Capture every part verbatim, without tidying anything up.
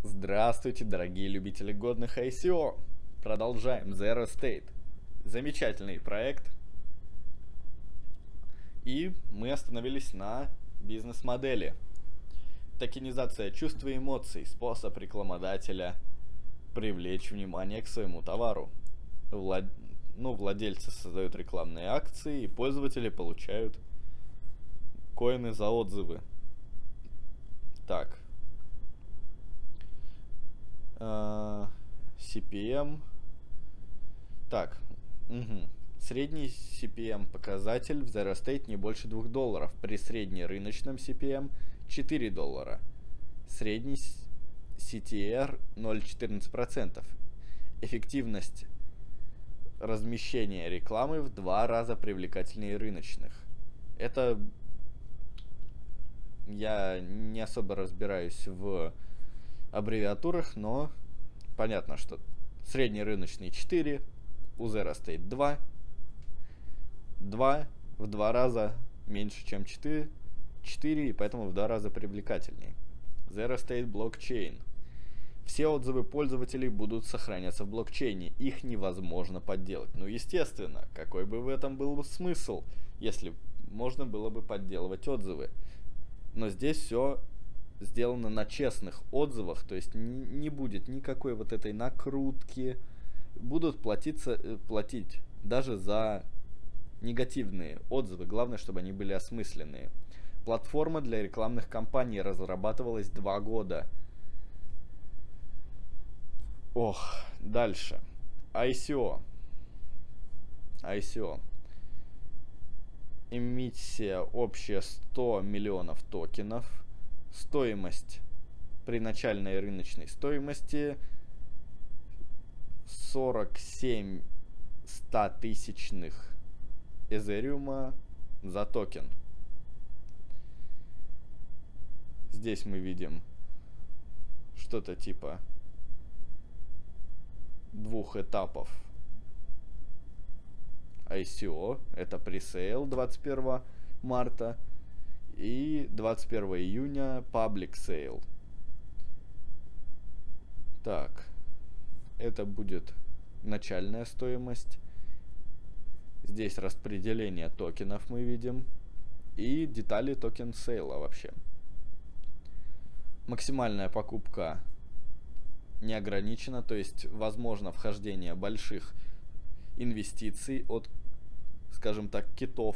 Здравствуйте, дорогие любители годных ай си о! Продолжаем Zero State. Замечательный проект. И мы остановились на бизнес-модели. Токенизация чувств и эмоций – способ рекламодателя привлечь внимание к своему товару. Влад... Ну, владельцы создают рекламные акции, и пользователи получают коины за отзывы. Так. си пи эм. Так. Угу. Средний си пи эм показатель в Zero State не больше двух долларов. При среднерыночном си пи эм четыре доллара. Средний си ти ар ноль целых четырнадцать сотых процента. Эффективность размещения рекламы в два раза привлекательнее рыночных. Это я не особо разбираюсь в аббревиатурах, но понятно, что средний рыночный четыре, у Zero State два, два в два раза меньше, чем четыре, четыре, и поэтому в два раза привлекательнее. Zero State блокчейн. Все отзывы пользователей будут сохраняться в блокчейне, их невозможно подделать. Ну, естественно, какой бы в этом был бы смысл, если можно было бы подделывать отзывы. Но здесь все сделано на честных отзывах, то есть не, не будет никакой вот этой накрутки. Будут платиться, платить даже за негативные отзывы, главное, чтобы они были осмысленные. Платформа для рекламных кампаний разрабатывалась два года. Ох, дальше. ай си о. ай си о. Эмиссия общая сто миллионов токенов. Стоимость при начальной рыночной стоимости сорок семь стотысячных эзериума за токен. Здесь мы видим что-то типа двух этапов ай си о. Это пресейл двадцать первого марта и двадцать первого июня public sale. Так, это будет начальная стоимость. Здесь распределение токенов мы видим и детали токен сейла вообще. Максимальная покупка не ограничена, то есть возможно вхождение больших инвестиций от, скажем так, китов.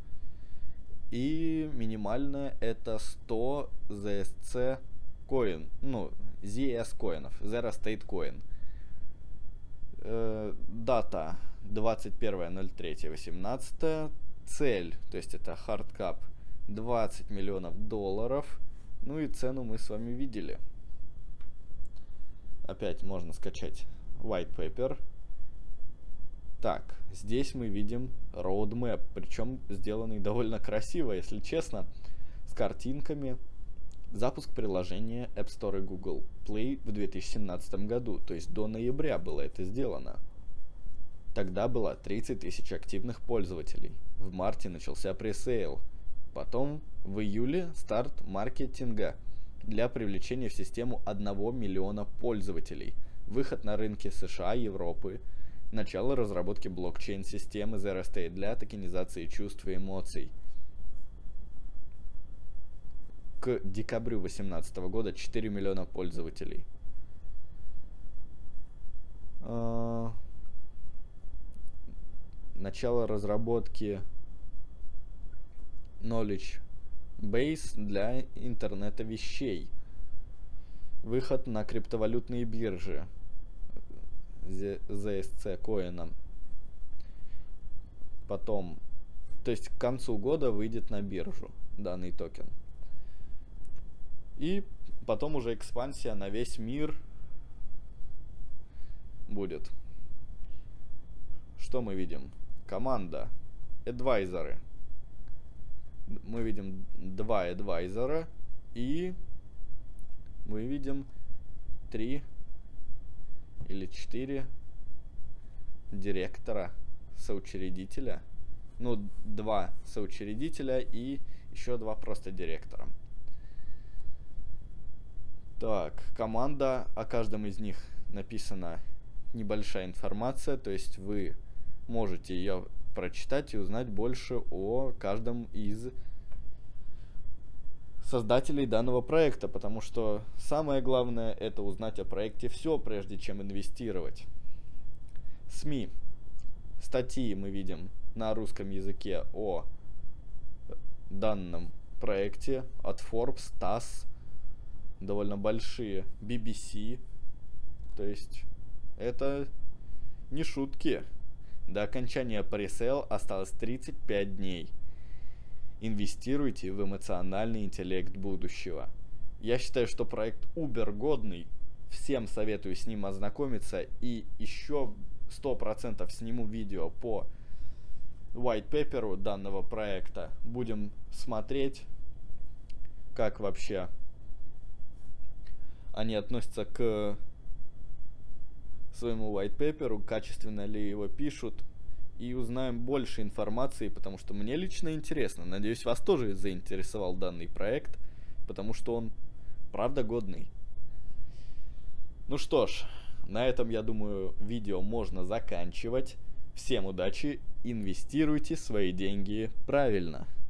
И минимальная это сто зет эс си коин, ну, зет эс коинов, Zero State Coin. Э, дата двадцать первое ноль третье восемнадцатое. Цель, то есть это хардкап, двадцать миллионов долларов. Ну и цену мы с вами видели. Опять можно скачать white paper. Так, здесь мы видим roadmap, причем сделанный довольно красиво, если честно, с картинками. Запуск приложения App Store и Google Play в две тысячи семнадцатом году, то есть до ноября было это сделано. Тогда было тридцать тысяч активных пользователей. В марте начался пресейл. Потом в июле старт маркетинга для привлечения в систему одного миллиона пользователей. Выход на рынки США, Европы. Начало разработки блокчейн-системы Zero State для токенизации чувств и эмоций. К декабрю две тысячи восемнадцатого года четыре миллиона пользователей. Начало разработки Knowledge Base для интернета вещей. Выход на криптовалютные биржи зет эс си коином. Потом, то есть к концу года выйдет на биржу данный токен. И потом уже экспансия на весь мир будет. Что мы видим? Команда. Адвайзеры. Мы видим два адвайзера и мы видим три или четыре директора, соучредителя. Ну, два соучредителя и еще два просто директора. Так, команда, о каждом из них написана небольшая информация, то есть вы можете ее прочитать и узнать больше о каждом из создателей данного проекта, потому что самое главное — это узнать о проекте все, прежде чем инвестировать. СМИ. Статьи мы видим на русском языке о данном проекте от Forbes, тасс, довольно большие, би би си, то есть это не шутки. До окончания пресейл осталось тридцать пять дней. Инвестируйте в эмоциональный интеллект будущего. Я считаю, что проект Uber годный. Всем советую с ним ознакомиться. И еще сто процентов сниму видео по white paper данного проекта. Будем смотреть, как вообще они относятся к своему white paper, качественно ли его пишут. И узнаем больше информации, потому что мне лично интересно. Надеюсь, вас тоже заинтересовал данный проект, потому что он правда годный. Ну что ж, на этом, я думаю, видео можно заканчивать. Всем удачи, инвестируйте свои деньги правильно.